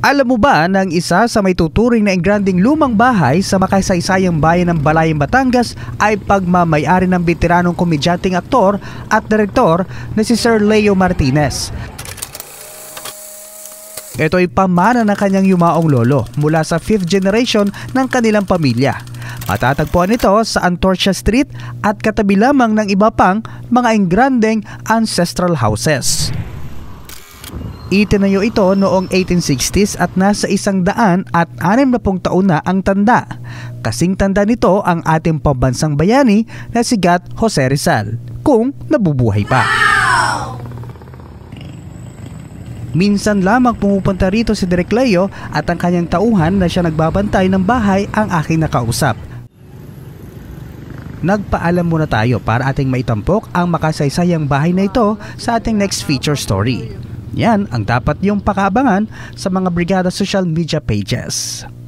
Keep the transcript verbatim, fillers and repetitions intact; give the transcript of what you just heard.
Alam mo ba na ang isa sa may tuturing na engranding lumang bahay sa makasaysayang bayan ng Balayang, Batangas ay pagmamay-ari ng veteranong komedyanteng aktor at direktor na si Sir Leo Martinez. Ito ay pamana ng kanyang yumaong lolo mula sa fifth generation ng kanilang pamilya. Matatagpuan ito sa Antorcha Street at katabi lamang ng iba pang mga engrandeng ancestral houses. Itinayo ito noong eighteen sixties at nasa isang daan at anim na pung taon na ang tanda. Kasing tanda nito ang ating pambansang bayani na si Gat Jose Rizal, kung nabubuhay pa. Minsan lamang pumupunta rito si Direk Leo at ang kanyang tauhan na siya nagbabantay ng bahay ang aking nakausap. Nagpaalam muna tayo para ating maitampok ang makasaysayang bahay na ito sa ating next feature story. Yan ang dapat yung pakaabangan sa mga Brigada social media pages.